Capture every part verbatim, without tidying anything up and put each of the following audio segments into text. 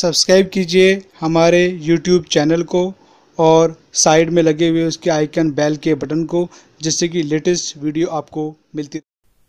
Subscribe कीजिए हमारे YouTube channel को और साइड में लगे हुए उसके आइकन बेल के बटन को, जिससे कि लेटेस्ट वीडियो आपको मिलती।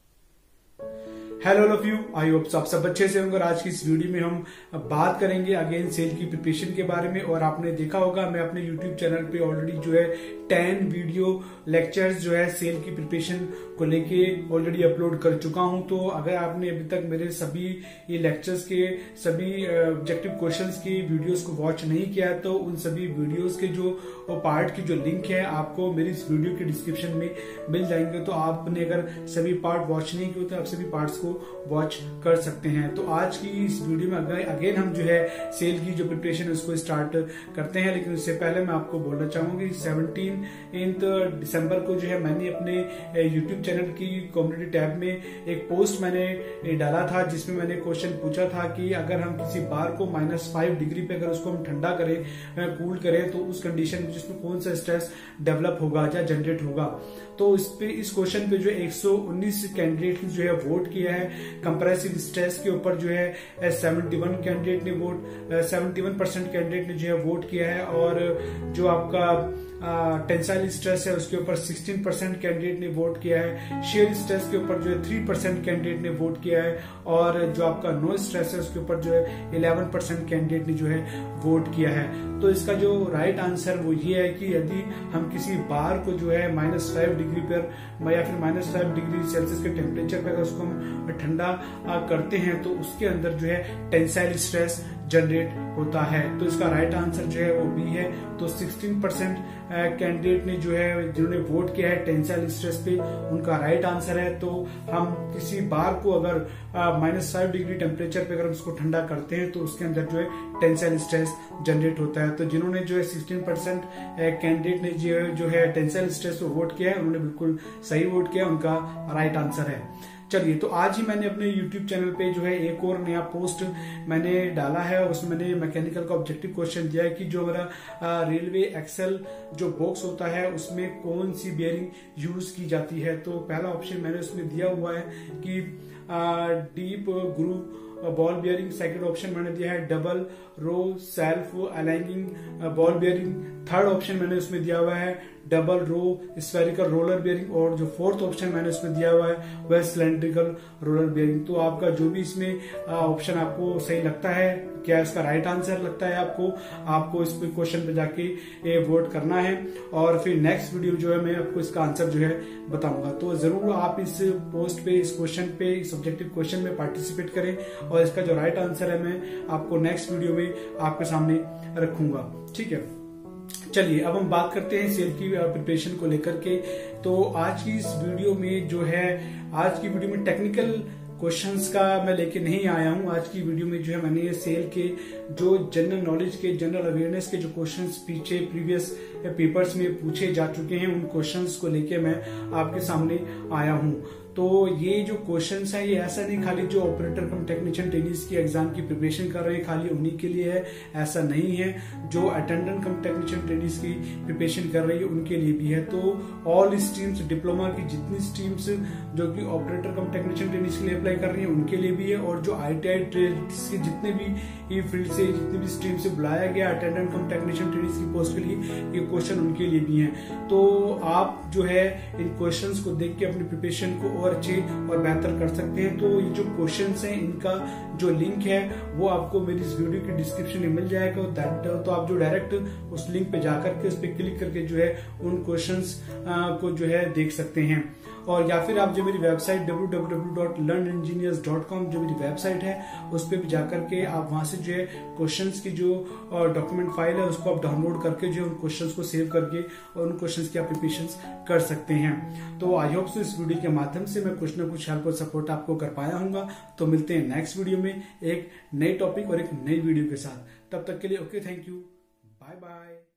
Hello all you, I hope आप सब अच्छे से होंगे। और आज की इस वीडियो में हम बात करेंगे अगेन सेल की प्रिपरेशन के बारे में। और आपने देखा होगा मैं अपने यूट्यूब चैनल पे ऑलरेडी जो है टेन वीडियो लेक्चर्स जो है सेल की प्रिपरेशन को लेके ऑलरेडी अपलोड कर चुका हूं। तो अगर आपने अभी तक मेरे सभी ये लेक्चर्स के सभी ऑब्जेक्टिव क्वेश्चंस की वीडियोस को वॉच नहीं किया है तो उन सभी वीडियोस के जो पार्ट की जो लिंक है आपको मेरी इस वीडियो के डिस्क्रिप्शन में मिल जाएंगे। तो आपने अगर सभी पार्ट वॉच नहीं किए तो आप सभी पार्ट्स को वॉच कर सकते हैं। तो आज की इस वीडियो में अगर अगेन हम जो है सेल की जो प्रिपरेशन है उसको स्टार्ट करते हैं। लेकिन उससे पहले मैं आपको बोलना चाहूंगी सेवनटीन दिसंबर को जो है मैंने अपने यूट्यूब चैनल की कम्युनिटी टैब में एक पोस्ट मैंने डाला था जिसमें मैंने क्वेश्चन पूछा था कि अगर हम किसी बार को माइनस फाइव डिग्री पे अगर उसको हम ठंडा करें, कूल करें तो उस कंडीशन में जिसमें कौन सा स्ट्रेस डेवलप होगा या जनरेट होगा। तो इस पे इस क्वेश्चन पे जो एक सौ उन्नीस कैंडिडेट जो है वोट किया है। कंप्रेसिव स्ट्रेस के ऊपर जो है इकहत्तर कैंडिडेट ने वोट इकहत्तर परसेंट कैंडिडेट ने जो है वोट किया है। और जो आपका टेंसाइल स्ट्रेस है उसके ऊपर सोलह परसेंट कैंडिडेट ने वोट किया है। शेयर स्ट्रेस के ऊपर जो है तीन परसेंट कैंडिडेट ने वोट किया है। और जो आपका नो स्ट्रेस है उसके ऊपर जो है ग्यारह परसेंट कैंडिडेट ने जो है वोट किया है। तो इसका जो राइट आंसर वो ये है कि यदि हम किसी बार को जो है माइनस फाइव डिग्री पर या फिर माइनस फाइव डिग्री सेल्सियस के टेम्परेचर पर अगर उसको हम ठंडा करते हैं तो उसके अंदर जो है टेंसाइल स्ट्रेस जनरेट होता है। तो इसका राइट आंसर जो है वो बी है। तो सोलह परसेंट कैंडिडेट ने जो है जिन्होंने वोट किया है टेंसाइल स्ट्रेस पे उनका राइट आंसर है। तो हम किसी बार को अगर माइनस फाइव डिग्री टेम्परेचर पे अगर उसको ठंडा करते हैं तो उसके अंदर जो है टेंसाइल स्ट्रेस जनरेट होता है। तो जिन्होंने जो है सोलह परसेंट कैंडिडेट ने जो है जो है टेंसाइल स्ट्रेस पे वोट किया है उन्होंने बिल्कुल सही वोट किया, उनका राइट आंसर है। चलिए, तो आज ही मैंने अपने YouTube चैनल पे जो है एक और नया पोस्ट मैंने डाला है। उसमें मैंने मैकेनिकल का ऑब्जेक्टिव क्वेश्चन दिया है कि जो हमारा रेलवे एक्सेल जो बॉक्स होता है उसमें कौन सी बेयरिंग यूज की जाती है। तो पहला ऑप्शन मैंने उसमें दिया हुआ है कि deep groove ball bearing. Second option मैंने दिया है double row self aligning ball bearing. Third option मैंने उसमें दिया हुआ है double row spherical roller bearing. और जो फोर्थ ऑप्शन मैंने उसमें दिया हुआ है वह सिलेंड्रिकल रोलर बियरिंग। तो आपका जो भी इसमें ऑप्शन आपको सही लगता है, क्या इसका राइट आंसर लगता है आपको आपको इस पे क्वेश्चन पे जाके वोट करना है। और फिर नेक्स्ट वीडियो जो है मैं आपको इसका आंसर जो है बताऊंगा। तो जरूर आप इस पोस्ट पे इस क्वेश्चन पे इस ऑब्जेक्टिव क्वेश्चन में पार्टिसिपेट करें और इसका जो राइट आंसर है मैं आपको नेक्स्ट वीडियो में आपके सामने रखूंगा। ठीक है, चलिए अब हम बात करते हैं सेल की प्रिपरेशन को लेकर के। तो आज की इस वीडियो में जो है आज की वीडियो में टेक्निकल क्वेश्चंस का मैं लेके नहीं आया हूं। आज की वीडियो में जो है मैंने ये सेल के जो जनरल नॉलेज के जनरल अवेयरनेस के जो क्वेश्चंस पीछे प्रीवियस पेपर्स में पूछे जा चुके हैं उन क्वेश्चंस को लेके मैं आपके सामने आया हूं। तो ये जो क्वेश्चंस है ये ऐसा नहीं खाली जो ऑपरेटर कम टेक्नीशियन ट्रेनिंग्स की एग्जाम की प्रिपरेशन कर रहे हैं खाली उन्हीं के लिए है, ऐसा नहीं है। जो अटेंडेंट कम टेक्नीशियन ट्रेनिंग्स की प्रिपरेशन कर रही है उनके लिए भी है। तो ऑल स्ट्रीम्स डिप्लोमा की जितनी स्ट्रीम्स जो कि ऑपरेटर कम टेक्नीशियन ट्रेनिंग्स के लिए अप्लाई कर रही है उनके लिए भी है। और जो आई टी आई ट्रेड्स के जितने भी फील्ड से जितने भी स्ट्रीम से बुलाया गया अटेंडेंट कम टेक्नीशियन ट्रेनिंग्स की पोस्ट के लिए ये क्वेश्चन उनके लिए भी है। तो आप जो है इन क्वेश्चंस को देख के अपनी प्रिपरेशन को और अच्छे और बेहतर कर सकते हैं। तो ये जो क्वेश्चंस हैं इनका जो लिंक है वो आपको मेरी इस वीडियो के डिस्क्रिप्शन में मिल जाएगा। तो आप जो डायरेक्ट उस लिंक पे जाकर के उस पर क्लिक करके जो है उन क्वेश्चंस को जो है देख सकते हैं। और या फिर आप जो मेरी website W W W dot learn engineers dot com जो मेरी वेबसाइट है उस पर भी जाकर के आप वहां से जो है क्वेश्चंस की जो डॉक्यूमेंट फाइल है उसको आप डाउनलोड करके जो उन क्वेश्चंस को सेव करके और उन क्वेश्चंस की आप प्रिपरेशन कर सकते हैं। तो आई होप सो इस वीडियो के माध्यम से मैं कुछ ना कुछ हेल्प और सपोर्ट आपको कर पाया हूँ। तो मिलते हैं नेक्स्ट वीडियो में एक नई टॉपिक और एक नई वीडियो के साथ। तब तक के लिए okay, thank you, bye bye.